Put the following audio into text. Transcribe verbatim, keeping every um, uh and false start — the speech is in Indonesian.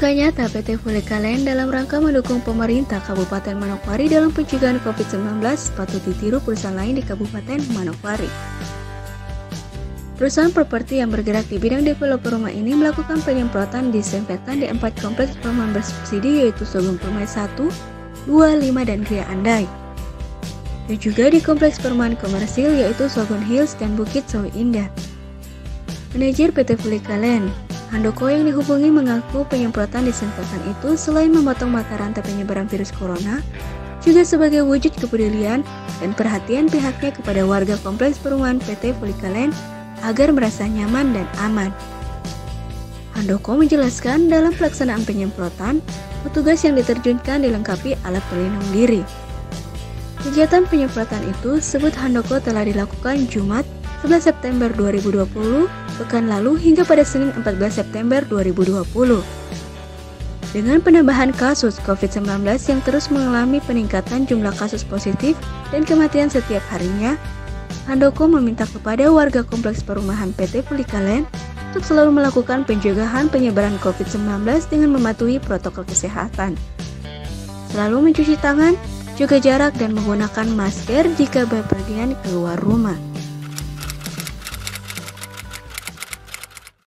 Langkah nyata P T Volleycalen dalam rangka mendukung pemerintah Kabupaten Manokwari dalam pencegahan covid sembilan belas patut ditiru perusahaan lain di Kabupaten Manokwari. Perusahaan properti yang bergerak di bidang developer rumah ini melakukan penyemprotan disinfektan di empat kompleks perumahan bersubsidi yaitu Sogong Permai satu, dua, lima, dan Gria Andai. Dan juga di kompleks perumahan komersil yaitu Sogong Hills dan Bukit Sawi Indah. Manajer P T Volleycalen, Handoko yang dihubungi mengaku penyemprotan disinfektan itu selain memotong mata rantai penyebaran virus corona, juga sebagai wujud kepedulian dan perhatian pihaknya kepada warga kompleks perumahan P T Volleycalen agar merasa nyaman dan aman. Handoko menjelaskan dalam pelaksanaan penyemprotan, petugas yang diterjunkan dilengkapi alat pelindung diri. Kegiatan penyemprotan itu sebut Handoko telah dilakukan Jumat sebelas September dua ribu dua puluh, pekan lalu hingga pada Senin empat belas September dua ribu dua puluh. Dengan penambahan kasus covid sembilan belas yang terus mengalami peningkatan jumlah kasus positif dan kematian setiap harinya, Handoko meminta kepada warga kompleks perumahan P T Volleycalen untuk selalu melakukan pencegahan penyebaran covid sembilan belas dengan mematuhi protokol kesehatan. Selalu mencuci tangan, jaga jarak dan menggunakan masker jika bepergian keluar rumah.